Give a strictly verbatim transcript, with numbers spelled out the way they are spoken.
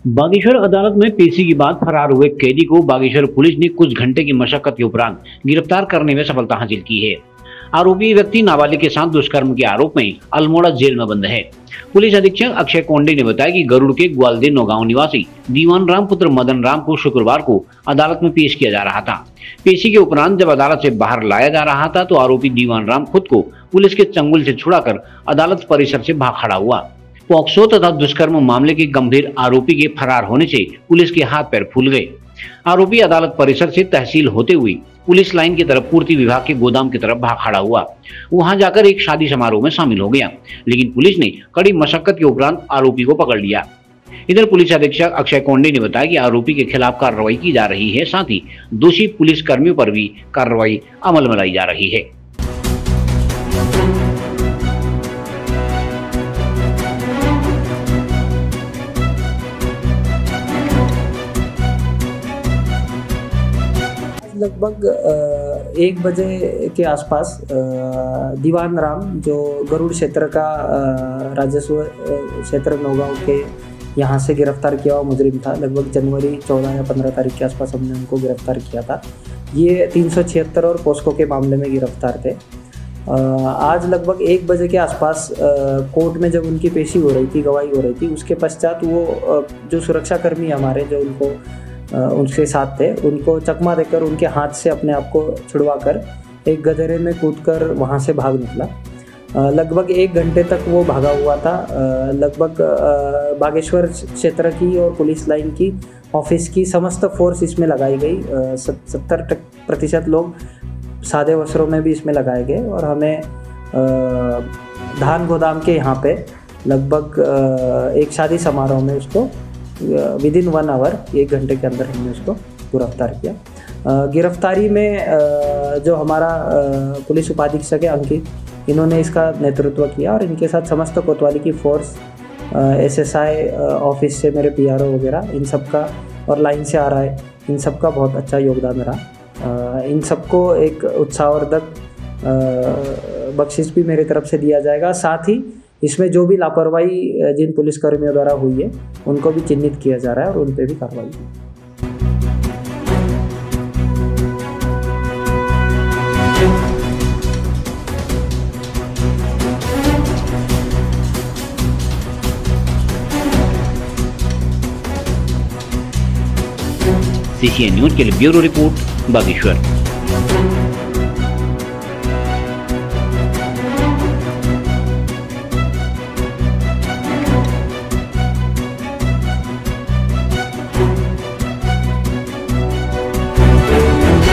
बागेश्वर अदालत में पेशी के बाद फरार हुए कैदी को बागेश्वर पुलिस ने कुछ घंटे की मशक्कत के उपरांत गिरफ्तार करने में सफलता हासिल की है। आरोपी व्यक्ति नाबालिग के साथ दुष्कर्म के आरोप में अल्मोड़ा जेल में बंद है। पुलिस अधीक्षक अक्षय कोंडे ने बताया कि गरुड़ के ग्वालदे नौगांव निवासी दीवान राम पुत्र मदन राम को शुक्रवार को अदालत में पेश किया जा रहा था। पेशी के उपरांत जब अदालत से बाहर लाया जा रहा था तो आरोपी दीवान राम खुद को पुलिस के चंगुल से छुड़ाकर अदालत परिसर से भाग खड़ा हुआ। पॉक्सो तथा दुष्कर्म मामले के गंभीर आरोपी के फरार होने से पुलिस के हाथ पैर फूल गए। आरोपी अदालत परिसर से तहसील होते हुए पुलिस लाइन की तरफ पूर्ति विभाग के गोदाम की तरफ भाग खड़ा हुआ। वहां जाकर एक शादी समारोह में शामिल हो गया, लेकिन पुलिस ने कड़ी मशक्कत के उपरांत आरोपी को पकड़ लिया। इधर पुलिस अधीक्षक अक्षय कोंडे ने बताया कि आरोपी के खिलाफ कार्रवाई की जा रही है, साथ ही दोषी पुलिस कर्मियों पर भी कार्रवाई अमल में लाई जा रही है। लगभग एक बजे के आसपास दीवान राम जो गरुड़ क्षेत्र का राजस्व क्षेत्र नौगांव के यहाँ से गिरफ्तार किया हुआ मुजरिम था। लगभग जनवरी चौदह या पंद्रह तारीख के आसपास हमने उनको गिरफ्तार किया था। ये तीन सौ छिहत्तर और पोस्को के मामले में गिरफ्तार थे। आज लगभग एक बजे के आसपास कोर्ट में जब उनकी पेशी हो रही थी, गवाही हो रही थी, उसके पश्चात वो जो सुरक्षाकर्मी हमारे जो उनको उनके साथ थे, उनको चकमा देकर उनके हाथ से अपने आप को छुड़वाकर एक गधेरे में कूदकर वहाँ से भाग निकला। लगभग एक घंटे तक वो भागा हुआ था। लगभग बागेश्वर क्षेत्र की और पुलिस लाइन की ऑफिस की समस्त फोर्स इसमें लगाई गई। सत्तर प्रतिशत लोग सादे वस्त्रों में भी इसमें लगाए गए और हमें धान गोदाम के यहाँ पे लगभग एक शादी समारोह में उसको विद इन वन आवर एक घंटे के अंदर हमने उसको गिरफ्तार किया। गिरफ्तारी में जो हमारा पुलिस उपाधीक्षक है अंकित, इन्होंने इसका नेतृत्व किया और इनके साथ समस्त कोतवाली की फोर्स, एसएसआई ऑफिस से मेरे पीआरओ वगैरह, इन सब का और लाइन से आ रहा है, इन सब का बहुत अच्छा योगदान रहा। इन सबको एक उत्साहवर्धक बख्शिश भी मेरी तरफ से दिया जाएगा। साथ ही इसमें जो भी लापरवाही जिन पुलिसकर्मियों द्वारा हुई है उनको भी चिन्हित किया जा रहा है और उन पर भी कार्रवाई की। सीसीएन न्यूज के लिए ब्यूरो रिपोर्ट, बागेश्वर।